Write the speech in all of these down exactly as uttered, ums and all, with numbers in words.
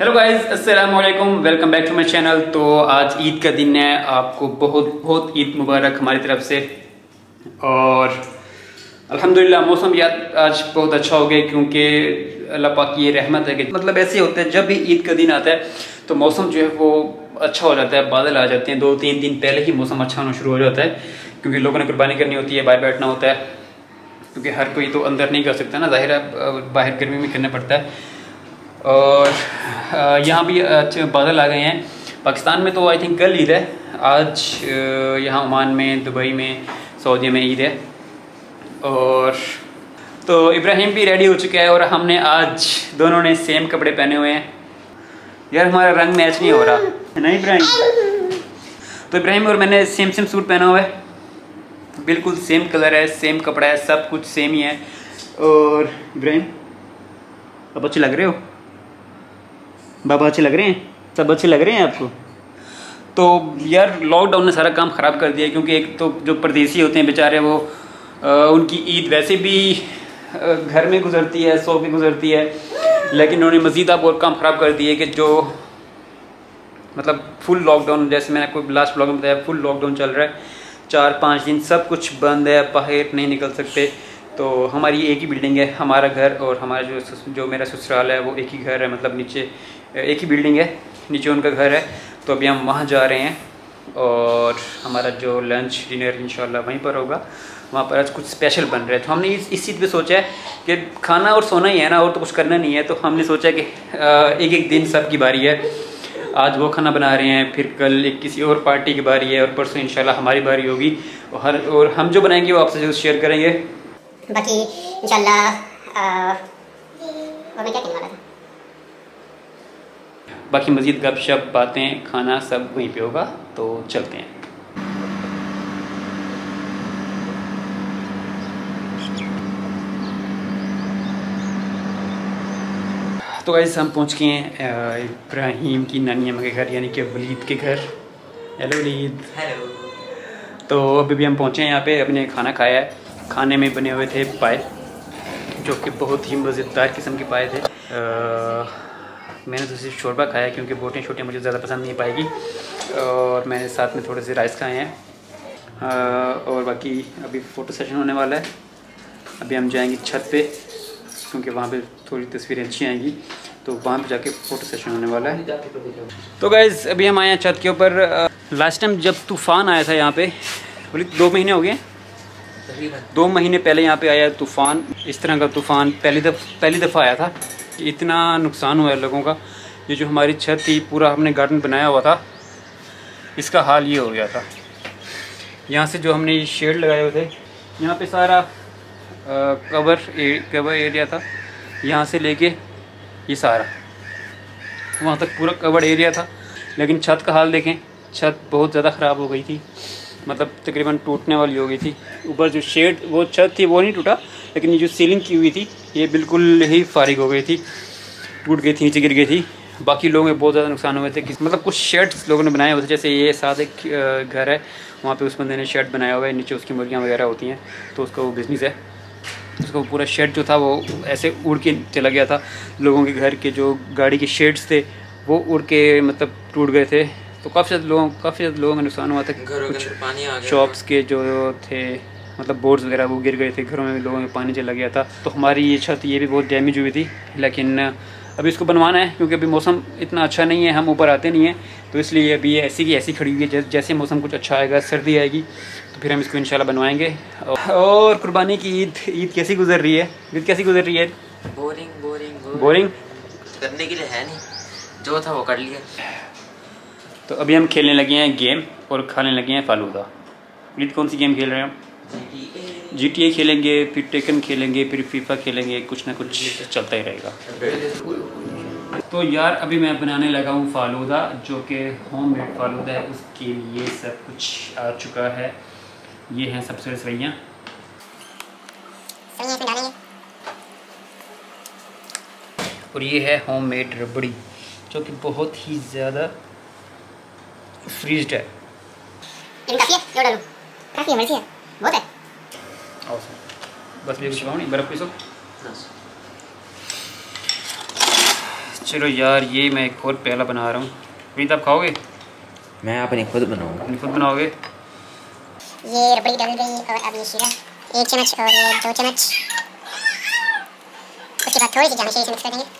Hello guys, अस्सलाम वालेकुम, welcome back to my channel. तो आज ईद का दिन है, आपको बहुत बहुत ईद मुबारक हमारी तरफ से। और अल्हम्दुलिल्लाह मौसम याद आज बहुत अच्छा हो गया, क्योंकि अल्लाह पाक की ये रहमत है कि मतलब ऐसे होता है जब भी ईद का दिन आता है तो मौसम जो है वो अच्छा हो जाता है, बादल आ जाते हैं। दो तीन दिन पहले ही मौसम अच्छा होना शुरू हो जाता है, क्योंकि लोगों ने कुर्बानी करनी होती है, बाहर बैठना होता है, क्योंकि हर कोई तो अंदर नहीं कर सकता ना, जाहिर है बाहर गर्मी में करना पड़ता है। और यहाँ भी अच्छे बादल आ गए हैं। पाकिस्तान में तो आई थिंक कल ईद है, आज यहाँ ओमान में, दुबई में, सऊदी में ईद है। और तो इब्राहिम भी रेडी हो चुका है और हमने आज दोनों ने सेम कपड़े पहने हुए हैं। यार हमारा रंग मैच नहीं हो रहा है ना इब्राहिम? तो इब्राहिम और मैंने सेम सेम सूट पहना हुआ है, बिल्कुल सेम कलर है, सेम कपड़ा है, सब कुछ सेम ही है। और इब्राहिम अब अच्छे लग रहे हो, बाबा अच्छे लग रहे हैं, सब अच्छे लग रहे हैं आपको। तो यार लॉकडाउन ने सारा काम ख़राब कर दिया, क्योंकि एक तो जो परदेसी होते हैं बेचारे, वो आ, उनकी ईद वैसे भी आ, घर में गुजरती है, सो के गुजरती है, लेकिन उन्होंने मज़ीद आप और काम ख़राब कर दिए कि जो मतलब फुल लॉकडाउन, जैसे मैंने कोई लास्ट ब्लॉग में बताया, फुल लॉकडाउन चल रहा है, चार पाँच दिन सब कुछ बंद है, बाहर नहीं निकल सकते। तो हमारी एक ही बिल्डिंग है, हमारा घर और हमारा जो जो मेरा ससुराल है वो एक ही घर है, मतलब नीचे एक ही बिल्डिंग है, नीचे उनका घर है। तो अभी हम वहाँ जा रहे हैं और हमारा जो लंच डिनर इंशाल्लाह वहीं पर होगा। वहाँ पर आज कुछ स्पेशल बन रहा है, तो हमने इस इस चीज़ पे सोचा है कि खाना और सोना ही है ना, और तो कुछ करना नहीं है। तो हमने सोचा कि एक एक दिन सबकी बारी है, आज वो खाना बना रहे हैं, फिर कल एक किसी और पार्टी की बारी है, और परसों इंशाल्लाह हमारी बारी होगी। और हर और हम जो बनाएंगे वो आपसे जरूर शेयर करेंगे। बाकी इंशाल्लाह वो मैं क्या कहने वाला था, बाकी मज़ीद गपशप, बातें, खाना सब वहीं पे होगा। तो चलते हैं। तो गाइस हम पहुंच गए हैं इब्राहिम की नानी अम्मा के घर, यानी कि वलीद के घर। हेलो वलीद। हेलो। तो अभी भी हम पहुंचे हैं यहाँ पे, अपने खाना खाया है। खाने में बने हुए थे पाए, जो कि बहुत ही मज़ेदार किस्म के पाए थे। आ, मैंने तो सिर्फ शोरबा खाया, क्योंकि बोटियाँ छोटियाँ मुझे ज़्यादा पसंद नहीं पाएगी। और मैंने साथ में थोड़े से राइस खाए हैं। आ, और बाकी अभी फ़ोटो सेशन होने वाला है। अभी हम जाएंगे छत पे, क्योंकि वहाँ पे थोड़ी तस्वीरें अच्छी आएंगी, तो वहाँ पे जाके फ़ोटो सेशन होने वाला है। तो गाइज़ अभी हम आए हैं छत के ऊपर। लास्ट टाइम जब तूफ़ान आया था यहाँ पे, बोली दो महीने हो गए, दो महीने पहले यहाँ पे आया तूफ़ान। इस तरह का तूफ़ान पहली दफ़ पहली दफ़ा आया था। इतना नुकसान हुआ है लोगों का। ये जो हमारी छत थी, पूरा हमने गार्डन बनाया हुआ था, इसका हाल ये हो गया था। यहाँ से जो हमने ये शेड लगाए हुए थे, यहाँ पे सारा आ, कवर ए, कवर एरिया था, यहाँ से लेके ये सारा वहाँ तक पूरा कवर एरिया था। लेकिन छत का हाल देखें, छत बहुत ज़्यादा ख़राब हो गई थी, मतलब तकरीबन टूटने वाली हो गई थी। ऊपर जो शेड, वो छत थी वो नहीं टूटा, लेकिन ये जो सीलिंग की हुई थी ये बिल्कुल ही फारिग हो गई थी, टूट गई थी, नीचे गिर गई थी। बाकी लोगों के बहुत ज़्यादा नुकसान हुए थे। मतलब कुछ शेड्स लोगों ने बनाए हुए थे, जैसे ये साथ एक घर है, वहाँ पे उस बंदे ने शेड बनाया हुआ है, नीचे उसकी मुर्गियाँ वगैरह होती हैं, तो उसका वो बिज़नेस है। उसका पूरा शेड जो था वो ऐसे उड़ के चला गया था। लोगों के घर के जो गाड़ी के शेड्स थे वो उड़ के मतलब टूट गए थे। तो काफ़ी ज़्यादा लोगों काफ़ी ज़्यादा लोगों का नुकसान हुआ था। कुछ पानी आ गया, शॉप्स के जो थे मतलब बोर्ड्स वगैरह वो गिर गए थे, घरों में लोगों में पानी चला गया था। तो हमारी ये छत ये भी बहुत डैमेज हुई थी, लेकिन अभी इसको बनवाना है, क्योंकि अभी मौसम इतना अच्छा नहीं है, हम ऊपर आते नहीं हैं, तो इसलिए अभी ऐसी की ऐसी खड़ी हुई है। जैसे मौसम कुछ अच्छा आएगा, सर्दी आएगी, तो फिर हम इसको इंशाल्लाह बनवाएंगे। और कुर्बानी की ईद ईद कैसी गुजर रही है? ईद कैसी गुजर रही है? बोरिंग बोरिंग बोरिंग करने के लिए है नहीं, जो था वो कर लिया। तो अभी हम खेलने लगे हैं गेम और खाने लगे हैं फालूदा। ईद कौन सी गेम खेल रहे हैं हम? जी टी ए खेलेंगे, फिर टेकन खेलेंगे, फिर फीफा खेलेंगे, कुछ ना कुछ चलता ही रहेगा। तो यार अभी मैं बनाने लगा हूँ फालूदा, जो कि होम मेड फालूदा है। उसके लिए सब कुछ आ चुका है। ये हैं सबसे सवैयाँ, और ये है होम मेड रबड़ी, जो कि बहुत ही ज़्यादा फ्रीज्ड है। काफ़ी है, जो डालूं काफ़ी है, है बहुत है। और बस भी कुछ नहीं, बर्फ़ पीसो। चलो यार, ये मैं एक और प्याला बना रहा हूँ। प्रीत आप खाओगे? मैं अपनी खुद बनाऊंगा। अपनी खुद बनाओगे? ये रबड़ी डल गई और अब ये शीरा एक चम्मच और ये दो चम्मच। उसके बाद थोड़ी सी जामी शरीर मिक्स कर देंगे।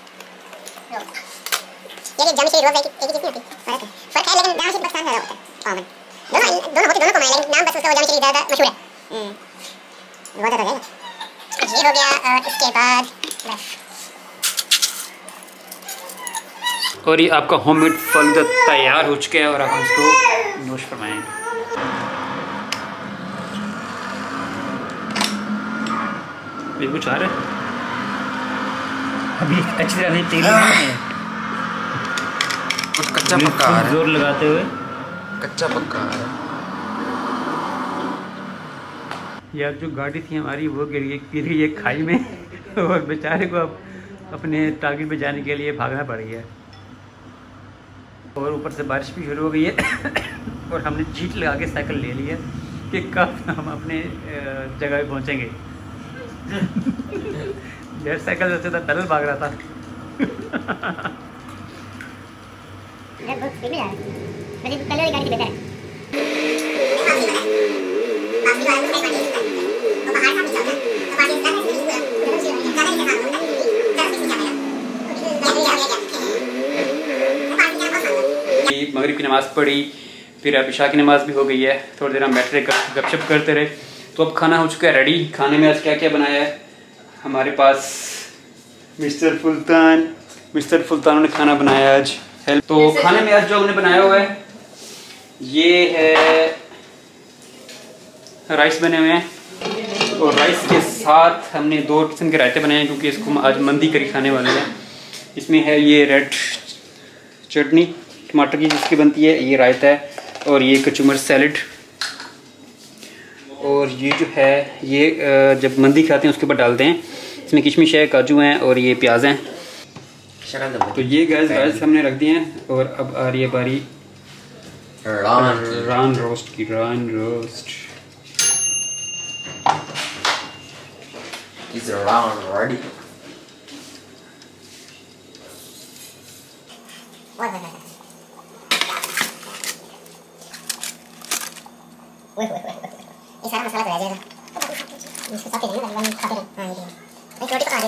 ये जामी शरीर रोज़ एक एक ही चीज़ नहीं होती, फर्क है फर्क है लेकिन जामी शरीर बस ज़्यादा होता है कॉमन। दोनों दोनों होते दोनों कॉमन है, लेकिन नाम बस उसका वो जामी शरीर ज़्यादा मशहूर है। हम्म बहुत ज़्यादा है ये हो गया। और इसके बाद बस और ये आपका होममेड फलूदा तैयार हो चुका है और अब हम इसको नोश फरमाएंगे। ये कुछ आ रहा है अभी अच्छी तरह से तेल है, कुछ कच्चा पक्का आ रहा है, जोर लगाते हुए कच्चा पक्का आ रहा है। यार जो गाड़ी थी हमारी वो गिर गई गिर गई है खाई में और बेचारे को अब अपने टारगेट पे जाने के लिए भागना पड़ गया और ऊपर से बारिश भी शुरू हो गई है और हमने जीट लगा के साइकिल ले लिया कि कब हम अपने जगह पे पहुंचेंगे। यार साइकिल से तो पैदल भाग रहा था। यार बहुत स्पीड में जा रहा है, मेरी पहले वाली गाड़ी से बेहतर है। मगरिब की नमाज़ पढ़ी, फिर अब इशा की नमाज़ भी हो गई है। थोड़ी देर हम बैठ रहे गपशप करते रहे। तो अब खाना हो चुका है रेडी। खाने में आज क्या क्या बनाया है हमारे पास मिस्टर फुल्तान मिस्टर फुल्तान ने खाना बनाया आज। हेल्प तो खाने में आज जो हमने बनाया हुआ है ये है राइस बने हुए हैं और राइस के साथ हमने दो किस्म के रायते बनाए हैं क्योंकि इसको आज मंदी करी खाने वाले हैं। इसमें है ये रेड चटनी टमाटर की जिसकी बनती है, ये रायता है और ये कचुमर सैलड। और ये जो है ये जब मंदी खाते हैं उसके ऊपर डालते हैं। इसमें किशमिश है, काजू हैं और ये प्याज हैं। तो ये गैस गैस हमने रख दिए हैं और अब आ रही है बारी रान रान रोस्ट की। Raan roast is around ready. ये सारा मसाला तो रह जाएगा, इसको साथ ही देना ताकि हम खाते रहें। हाँ ये एक रोटी पका दे।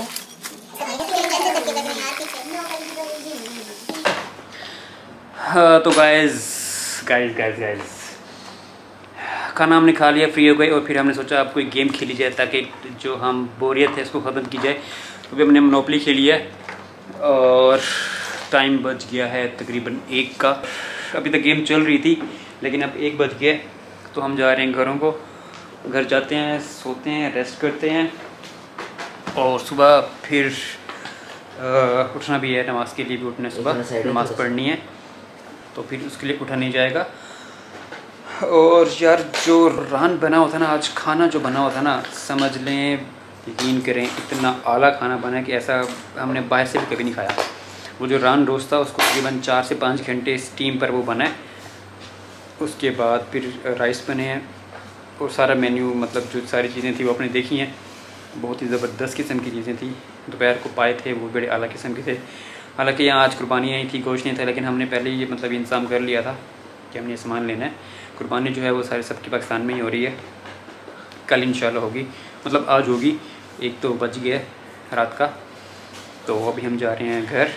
हाँ तो गाइस गाइस गाइस गाइस खाना हमने खा लिया, फ्री हो गए और फिर हमने सोचा अब कोई गेम खेली जाए ताकि जो हम बोरियत है इसको ख़त्म की जाए। तो भी हमने मोनोपोली खेली है और टाइम बच गया है तकरीबन एक का। अभी तक गेम चल रही थी लेकिन अब एक बज गया तो हम जा रहे हैं घरों को। घर जाते हैं, सोते हैं, रेस्ट करते हैं और सुबह फिर आ, उठना भी है, नमाज के लिए भी उठना है, सुबह नमाज़ पढ़नी है तो फिर उसके लिए उठा नहीं जाएगा। और यार जो रान बना हुआ था ना आज, खाना जो बना हुआ था ना, समझ लें यकीन करें इतना आला खाना बना कि ऐसा हमने बाहर से भी कभी नहीं खाया। वो जो रान रोस्ट था उसको तकरीबन चार से पाँच घंटे स्टीम पर वो बना है। उसके बाद फिर राइस बने हैं और सारा मेन्यू मतलब जो सारी चीज़ें थी वो आपने देखी हैं। बहुत ही ज़बरदस्त किस्म की चीज़ें थी। दोपहर को पाए थे वो बड़े आला किस्म के थे। हालांकि यहाँ आज कुर्बानी आई थी, गोश्त नहीं था, लेकिन हमने पहले ही ये मतलब इंतज़ाम कर लिया था कि हमने सामान लेना है। कुर्बानी जो है वो सारे सबकी पाकिस्तान में ही हो रही है, कल इंशाल्लाह होगी, मतलब आज होगी। एक तो बज गया रात का, तो अभी हम जा रहे हैं घर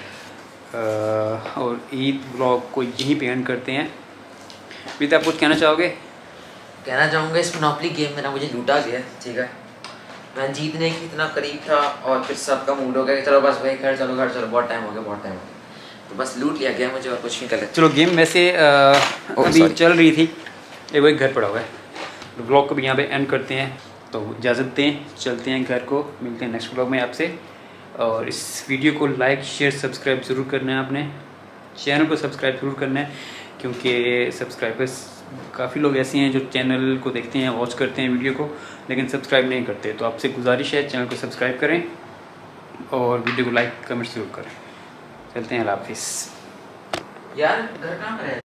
और ईद ब्लॉग को यहीं पे एंड करते हैं। अभी आप कुछ कहना चाहोगे? कहना चाहूँगा इस मोनोपोली गेम में ना मुझे लूटा गया, ठीक है। मैं जीतने की इतना करीब था और फिर सबका मूड हो गया कि चलो बस भाई घर चलो घर चलो, बहुत टाइम हो गया बहुत टाइम हो गया, तो बस लूट लिया गया मुझे और कुछ नहीं कर सकता। चलो गेम वैसे अभी चल रही थी, एक वो एक घर पड़ा हुआ है। ब्लॉग को भी यहाँ पे एंड करते हैं, तो इजाज़त दें, चलते हैं घर को। मिलते हैं नेक्स्ट ब्लॉग में आपसे। और इस वीडियो को लाइक शेयर सब्सक्राइब ज़रूर करना है, आपने चैनल को सब्सक्राइब ज़रूर करना है क्योंकि सब्सक्राइबर्स काफ़ी लोग ऐसे हैं जो चैनल को देखते हैं, वॉच करते हैं वीडियो को, लेकिन सब्सक्राइब नहीं करते। तो आपसे गुजारिश है चैनल को सब्सक्राइब करें और वीडियो को लाइक कमेंट ज़रूर करें। चलते हैं, अल्लाह हाफिज़। यार घर कहाँ पर है?